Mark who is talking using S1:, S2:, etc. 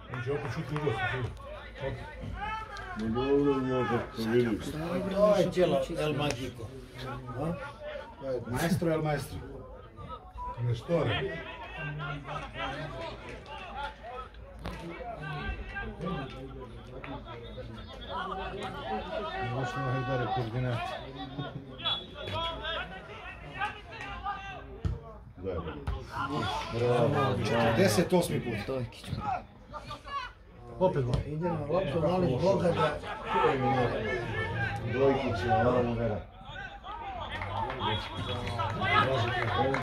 S1: On će opet šuti u gostu.
S2: Dobro, može, to vidim.
S3: To je cijelo El Magico. To je maestro El Maestro.
S1: Nestore.
S3: Možemo Hajdare koordinat. Bravo. 48. put.
S1: Opet malo.
S3: Idemo loptu, molim Boga da...
S2: Dojkić je malo vera.